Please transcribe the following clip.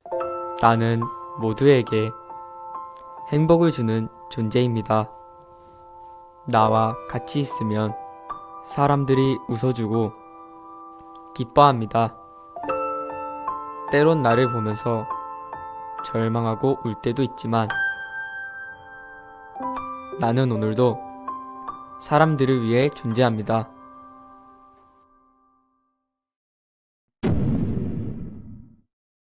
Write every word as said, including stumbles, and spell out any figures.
나는 모두에게 행복을 주는 존재입니다. 나와 같이 있으면 사람들이 웃어주고 기뻐합니다. 때론 나를 보면서 절망하고 울 때도 있지만 나는 오늘도 사람들을 위해 존재합니다.